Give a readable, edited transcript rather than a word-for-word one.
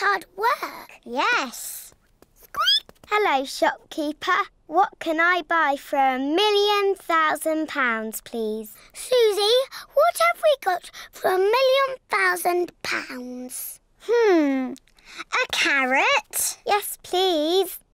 hard work. Yes. Hello, shopkeeper. What can I buy for £1,000,000, please? Susie, what have we got for £1,000,000? A carrot? Yes, please.